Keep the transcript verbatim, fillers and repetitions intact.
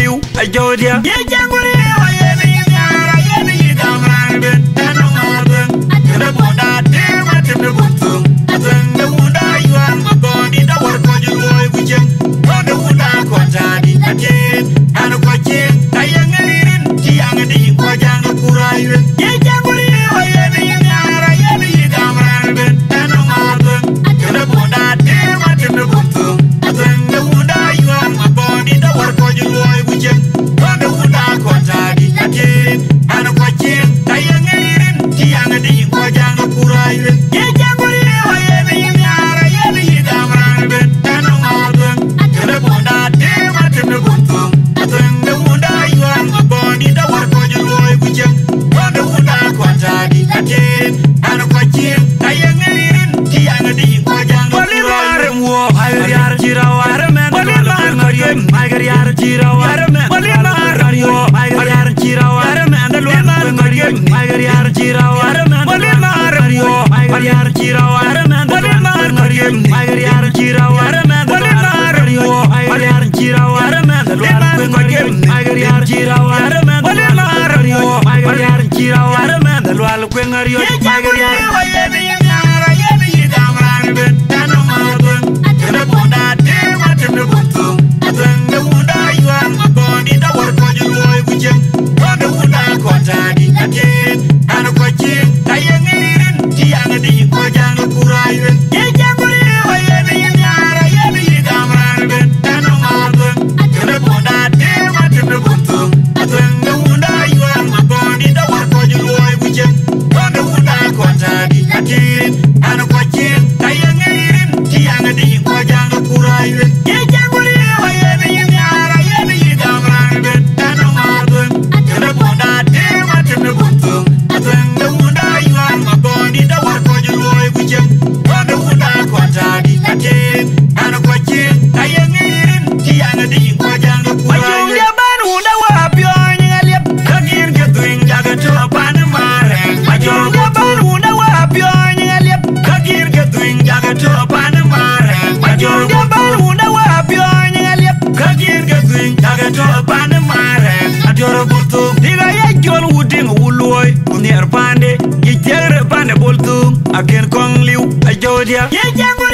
liu ajodia ye janguri wa ye ni nyara ye ni damran ben tanu maben tene bonda te ma tene buntu tene bunda yuan ma boni da war ko ju loy bujem bonda bunda ko tadi akin anu ko cin tayangin ti yang di ko jang kurayu ye janguri wa ye ni nyara ye ni damran ben tanu maben tene bonda te ma tene buntu tene bunda yuan ma boni da war ko ju loy bujem bonda bunda ko tadi akin anu ko cin tayangin ti yang di ko jang kurayu ye janguri wa ye ni nyara ye ni damran ben tanu maben tene bonda te ma tene buntu tene bunda yuan ma boni da war ko ju loy bujem bonda bunda ko tadi akin anu ko cin tayangin ti yang di ko jang kurayu wo ayar jirawa Tiger yar jirawa Tiger jirawa Tiger yar jirawa Tiger yar jirawa Tiger yar jirawa Tiger jirawa Tiger yar jirawa Tiger yar jirawa Lual kwengario Tiger yar Akin kong liu ajodia ye jangu